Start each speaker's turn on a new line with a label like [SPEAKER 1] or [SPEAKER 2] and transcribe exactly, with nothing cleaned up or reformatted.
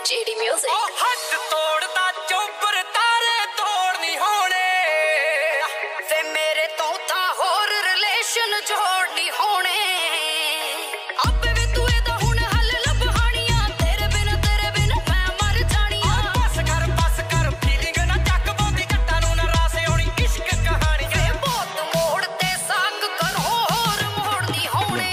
[SPEAKER 1] JD music.
[SPEAKER 2] ओ हट तोड़दा chopper तारे तोड़नी होने ते मेरे तो था होर रिलेशन जोड़नी होने। अब भी तू एदा हुण हल लभानिया तेरे बिन तेरे बिन मैं मर जानिया। बस कर बस कर फीलिंग ना चक बोंदी जट्टां नूं ना रासे होनी इश्क कहानी। वे बहुत मोड़ ते साक करो होर मोड़नी होने।